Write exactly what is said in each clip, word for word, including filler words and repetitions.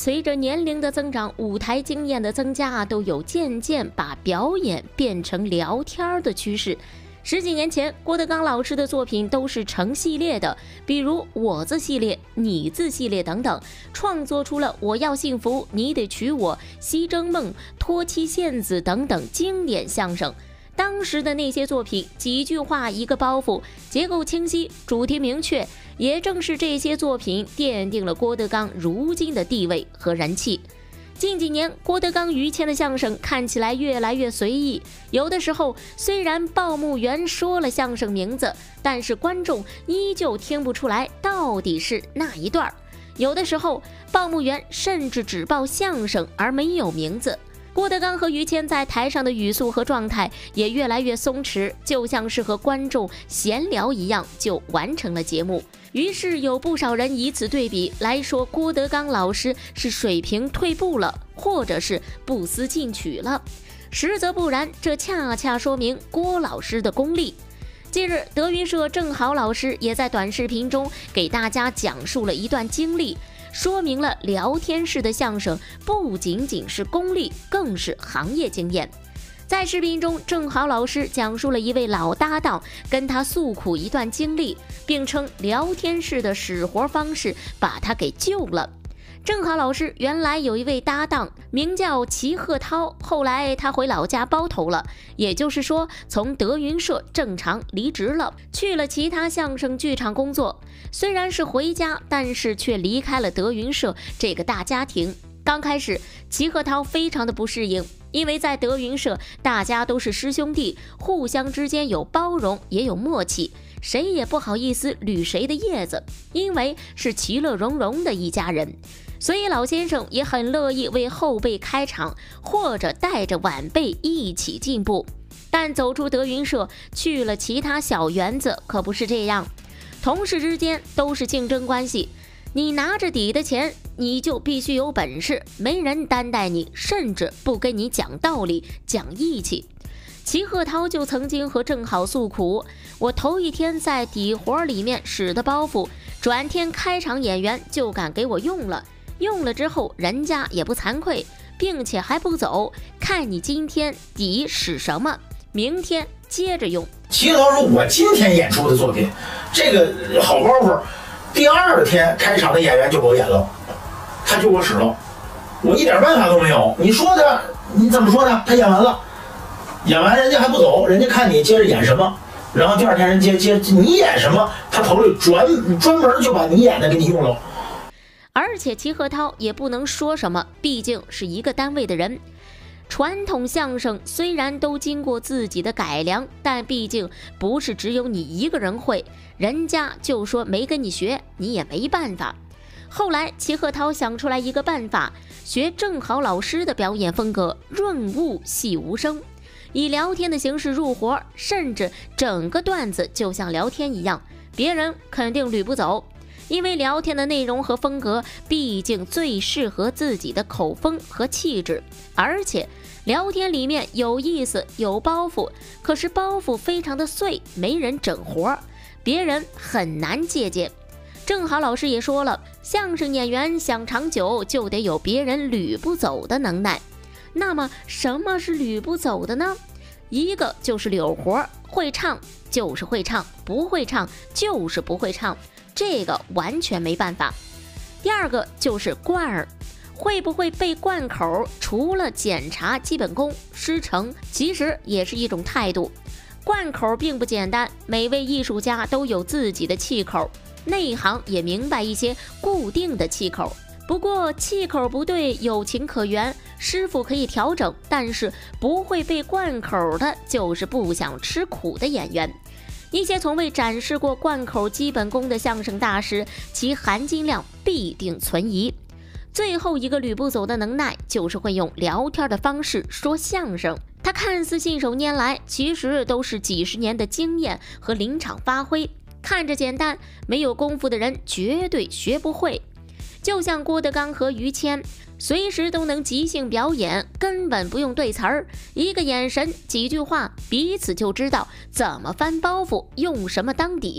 随着年龄的增长，舞台经验的增加，都有渐渐把表演变成聊天的趋势。十几年前，郭德纲老师的作品都是成系列的，比如我字系列、你字系列等等，创作出了我要幸福、你得娶我、西征梦、托妻献子等等经典相声。当时的那些作品，几句话一个包袱，结构清晰，主题明确，也正是这些作品奠定了郭德纲如今的地位和人气。近几年，郭德纲、于谦的相声看起来越来越随意，有的时候虽然报幕员说了相声名字，但是观众依旧听不出来到底是哪一段。有的时候，报幕员甚至只报相声而没有名字。郭德纲和于谦在台上的语速和状态也越来越松弛，就像是和观众闲聊一样，就完成了节目。于是有不少人以此对比来说，郭德纲老师是水平退步了，或者是不思进取了。实则不然，这恰恰说明郭老师的功力。近日，德云社郑好老师也在短视频中给大家讲述了一段经历，说明了聊天式的相声不仅仅是功力，更是行业经验。在视频中，郑好老师讲述了一位老搭档跟他诉苦一段经历，并称聊天式的使活方式把他给救了。郑好老师原来有一位搭档名叫齐鹤涛，后来他回老家包头了，也就是说从德云社正常离职了，去了其他相声剧场工作。虽然是回家，但是却离开了德云社这个大家庭。刚开始，齐鹤涛非常的不适应，因为在德云社大家都是师兄弟，互相之间有包容也有默契，谁也不好意思捋谁的叶子，因为是其乐融融的一家人。所以老先生也很乐意为后辈开场，或者带着晚辈一起进步。但走出德云社去了其他小园子可不是这样，同事之间都是竞争关系，你拿着底的钱，你就必须有本事，没人担待你，甚至不跟你讲道理讲义气。齐鹤涛就曾经和郑好诉苦，我头一天在底活里面使的包袱，转天开场演员就敢给我用了，用了之后人家也不惭愧，并且还不走，看你今天底使什么，明天接着用。 齐鹤涛说，我今天演出的作品这个好包袱，第二天开场的演员就给我演了，他就给我使了，我一点办法都没有。你说他，你怎么说他？他演完了，演完人家还不走，人家看你接着演什么，然后第二天人接接你演什么，他头里专专门就把你演的给你用了。 而且齐鹤涛也不能说什么，毕竟是一个单位的人。传统相声虽然都经过自己的改良，但毕竟不是只有你一个人会，人家就说没跟你学，你也没办法。后来齐鹤涛想出来一个办法，学郑好老师的表演风格，润物细无声，以聊天的形式入活，甚至整个段子就像聊天一样，别人肯定捋不走，因为聊天的内容和风格毕竟最适合自己的口风和气质。而且聊天里面有意思有包袱，可是包袱非常的碎，没人整活，别人很难借鉴。郑好老师也说了，相声演员想长久就得有别人捋不走的能耐。那么什么是捋不走的呢？一个就是柳活，会唱就是会唱，不会唱就是不会唱，这个完全没办法。第二个就是贯儿，会不会背贯口，除了检查基本功师承，其实也是一种态度。贯口并不简单，每位艺术家都有自己的气口，内行也明白一些固定的气口。不过气口不对有情可原，师傅可以调整，但是不会背贯口的就是不想吃苦的演员。一些从未展示过贯口基本功的相声大师，其含金量必定存疑。最后一个捋不走的能耐，就是会用聊天的方式说相声。他看似信手拈来，其实都是几十年的经验和临场发挥，看着简单，没有功夫的人绝对学不会。就像郭德纲和于谦，随时都能即兴表演，根本不用对词儿，一个眼神几句话，彼此就知道怎么翻包袱，用什么当底。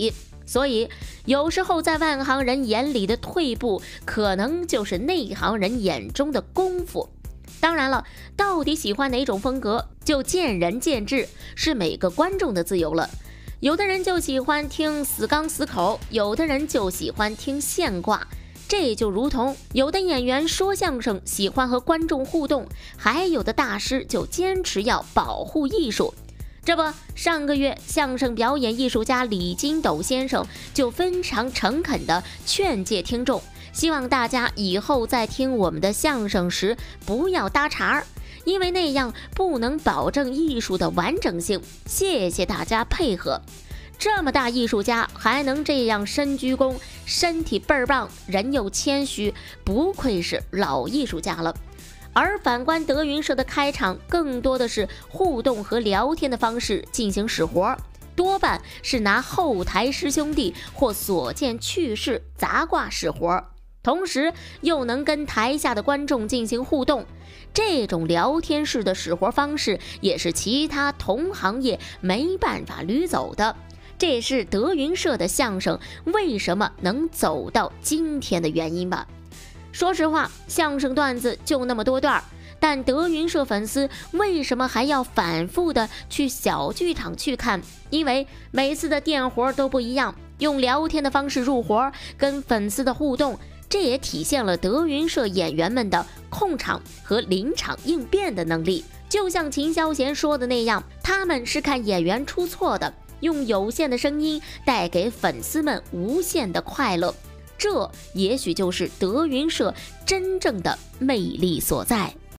所以有时候在外行人眼里的退步，可能就是内行人眼中的功夫。当然了，到底喜欢哪种风格就见仁见智，是每个观众的自由了。有的人就喜欢听死刚死口，有的人就喜欢听现挂。这就如同有的演员说相声喜欢和观众互动，还有的大师就坚持要保护艺术。这不，上个月相声表演艺术家李金斗先生就非常诚恳地劝诫听众，希望大家以后在听我们的相声时不要搭茬儿，因为那样不能保证艺术的完整性。谢谢大家配合。这么大艺术家还能这样深鞠躬，身体倍儿棒，人又谦虚，不愧是老艺术家了。而反观德云社的开场，更多的是互动和聊天的方式进行使活，多半是拿后台师兄弟或所见趣事杂挂使活，同时又能跟台下的观众进行互动。这种聊天式的使活方式也是其他同行业没办法捋走的，这也是德云社的相声为什么能走到今天的原因吧。说实话，相声段子就那么多段，但德云社粉丝为什么还要反复的去小剧场去看？因为每次的电活都不一样，用聊天的方式入活，跟粉丝的互动，这也体现了德云社演员们的控场和临场应变的能力。就像秦霄贤说的那样，他们是看演员出错的，用有限的声音带给粉丝们无限的快乐。这也许就是德云社真正的魅力所在。